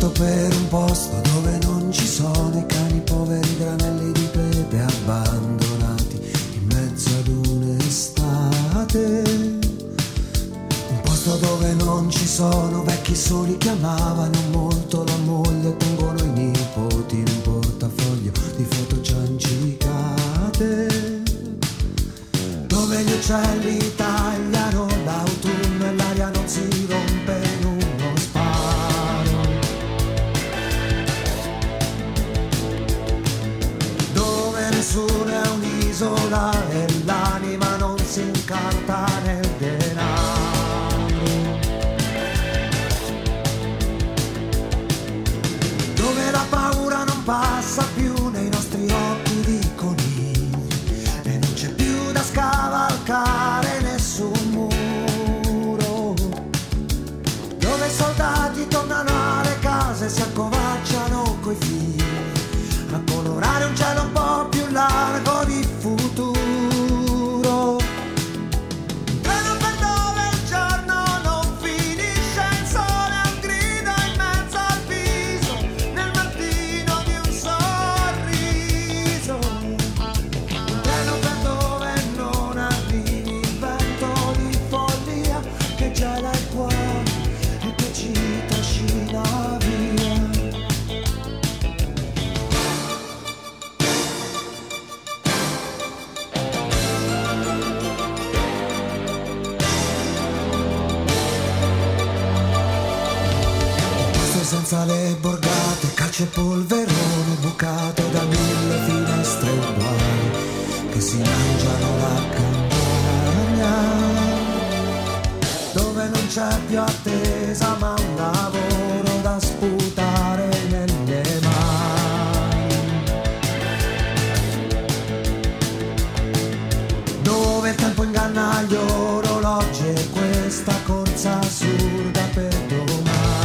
Parto per un posto dove non ci sono i cani, poveri granelli di pepe abbandonati in mezzo ad un'estate. Un posto dove non ci sono vecchi soli che amavano molto la moglie, tengono i nipoti in un portafoglio di foto ciancicate, dove gli uccelli tagliano l'autunno e l'aria non si rompe in uno sparo, dove nessuno è un'isola e l'anima non si incarta nel denaro, dove la paura non passa più nei nostri occhi di conigli e non c'è più da scavalcare nessun muro, dove i soldati tornano alle case e si accovacciano coi figli a colorare un cielo un po' più largo di futuro. Un treno per dove il giorno non finisce, il sole è un grido in mezzo al viso, nel mattino di un sorriso. Un treno per dove non arrivi, il vento di follia che gela il cuore e che ci trascina via. Senza le borgate, calci e polverone, bucate da 1000 finestre uguali che si mangiano la campagna, dove non c'è più attesa ma un lavoro da sputare nelle mani, dove il tempo inganna gli orologi e questa corsa assurda per domani,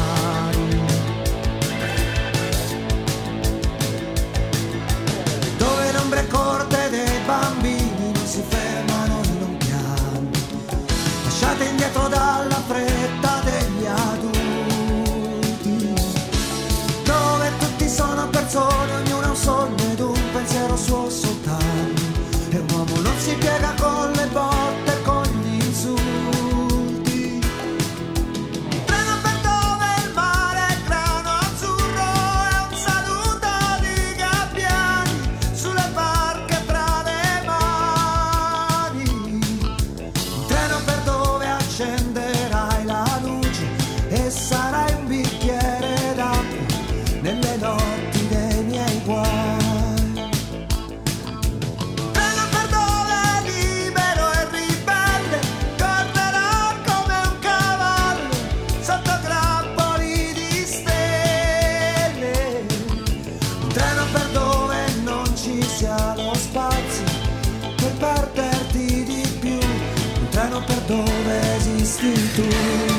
corte dei bambini non si fermano in un piano, lasciate indietro dalla fretta degli adulti, dove tutti sono persone, ognuno ha un sogno ed un pensiero suo soltanto, e un uomo non si piega con le botte e con gli insulti. Un treno per dove il mare è grano azzurro e un saluto di gabbiani sulle barche tra le mani. Un treno per dove accenderai la luce e sarai un bicchiere d'acqua nelle notti dei miei guai. Treno per dove libero e ribelle correrò come un cavallo sotto grappoli di stelle. Un treno per dove non ci sia lo spazio per perderti di più, un treno per dove esisti tu.